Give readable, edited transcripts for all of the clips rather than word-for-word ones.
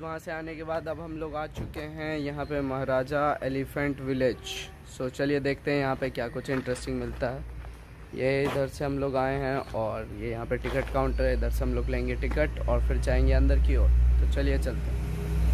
वहाँ से आने के बाद अब हम लोग आ चुके हैं यहाँ पे महाराजा एलिफेंट विलेज। सो चलिए देखते हैं यहाँ पे क्या कुछ इंटरेस्टिंग मिलता है। ये इधर से हम लोग आए हैं और ये यहाँ पे टिकट काउंटर है। इधर से हम लोग लेंगे टिकट और फिर जाएंगे अंदर की ओर। तो चलिए चलते हैं।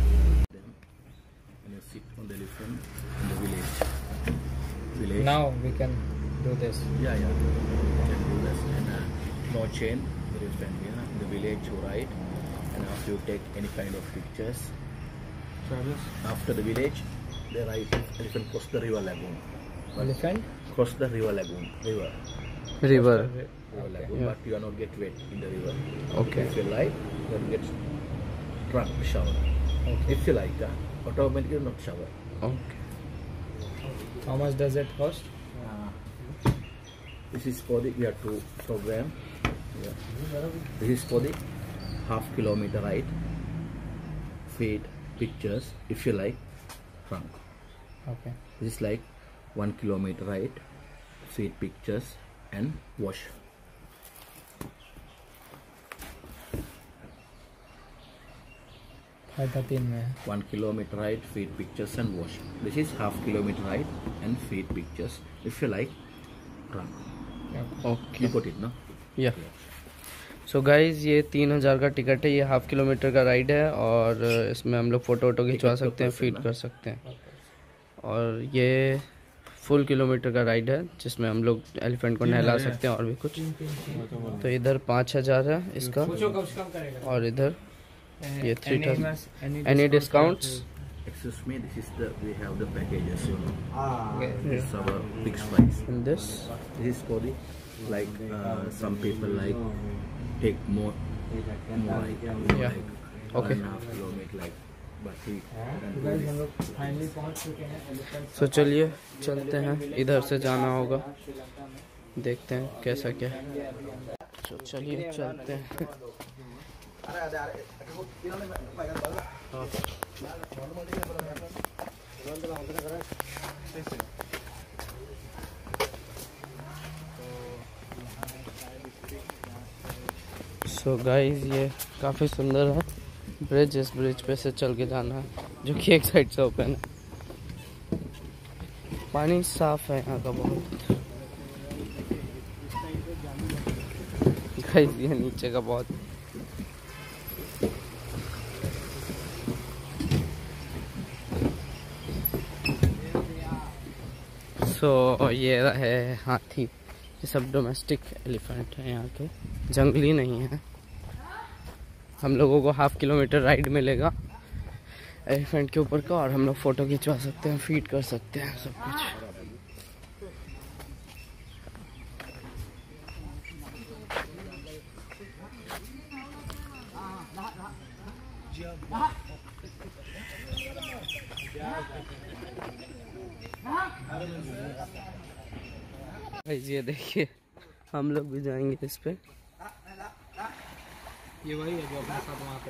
Now we can do this. Yeah. We can do this. And no chain. Very friendly. The village right. And after you take any kind of pictures. After the village, the right elephant cross the river lagoon. Elephant? Cross the river lagoon. River river lagoon, but you are not get wet in the river. Okay. If you like, then get drunk shower. Okay. If you like, automatically not shower. Okay. How much does it cost? This is for the we have to program. Yeah. This is for the half kilometer ride. Feed pictures if you like. Drunk. Okay. This is like 1 kilometer ride. Feed pictures and wash. फायदा 3 में है। 1 kilometer ride, feed pictures and wash. This is half kilometer ride and feed pictures. If you like, run. Okay. You got it, no? या so guys ये 3000 का ticket है। ये half kilometre का ride है और इसमें हम लोग फ़ोटो वोटो खिंचवा सकते हैं, फीड कर सकते हैं। और ये फुल किलोमीटर का राइड है जिसमें हम लोग एलिफेंट को नहला सकते हैं और भी कुछ। तो इधर 5000 है इसका और इधर ये 3000। Any discounts? Excuse me, this is the we have the packages, you know. This is our fixed price. In this This is for the like some people like take more like Yeah. Okay. 1.5 kilometer like, but we can do this. Finally पहुंच चुके हैं elephant. तो चलिए चलते हैं। इधर से जाना होगा, देखते हैं कैसा क्या है। तो चलिए चलते हैं। सो गाइस ये काफ़ी सुंदर है ब्रिज। इस ब्रिज पे से चल के जाना है जो कि एक साइड से ओपन है। पानी साफ है यहाँ का बहुत। गाइस ये नीचे का बहुत। सो ये है हाथी। ये सब डोमेस्टिक एलिफेंट है यहाँ के, जंगली नहीं है। हम लोगों को हाफ किलोमीटर राइड मिलेगा एलिफेंट के ऊपर का और हम लोग फ़ोटो खिंचवा सकते हैं, फीड कर सकते हैं, सब कुछ। ये देखिए हम लोग भी जाएंगे इस पे। ये वही है जो अपने साथ वहाँ पे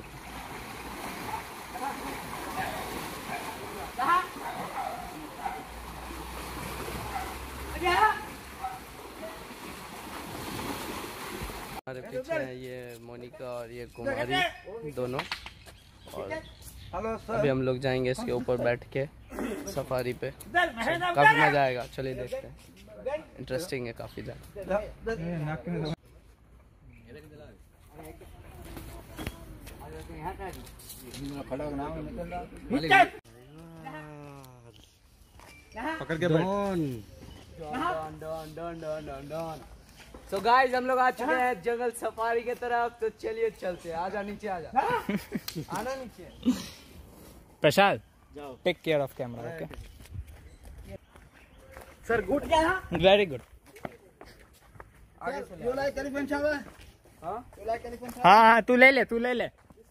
हमारे पीछे है ये मोनिका और ये कुमारी दोनों। और अभी हम लोग जाएंगे इसके ऊपर बैठ के सफारी पे। काफी मजा आएगा, चलिए देखते हैं। इंटरेस्टिंग है काफी ज्यादा। पकड़ के सो गाइस हम लोग आ चुके हैं जंगल सफारी के तरफ। तो चलिए चलते हैं। आजा नीचे आजा। आना नीचे। Prasad take care of camera. Okay sir good. Very good. You like elephant shower? हां यू लाइक एलिफेंट शावर? हाँ तू ले ले।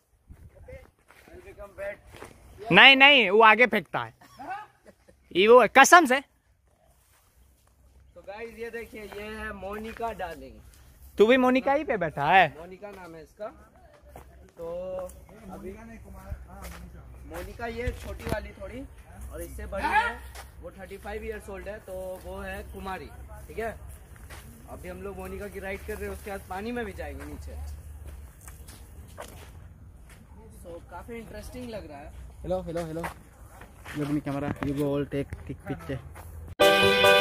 नहीं वो आगे फेंकता है। ये वो कसम से। तो गाइस ये देखिए ये है मोनिका डार्लिंग। तू भी मोनिका ही पे बैठा है? मोनिका नाम है इसका। तो अभी मोनिका ये छोटी वाली थोड़ी और इससे बड़ी है वो 35 इयर्स ओल्ड है। तो वो है कुमारी, ठीक है। अभी हम लोग मोनिका की राइड कर रहे हैं, उसके बाद पानी में भी जाएंगे नीचे। तो काफी इंटरेस्टिंग लग रहा है। Hello. Give me camera. You go all take picture.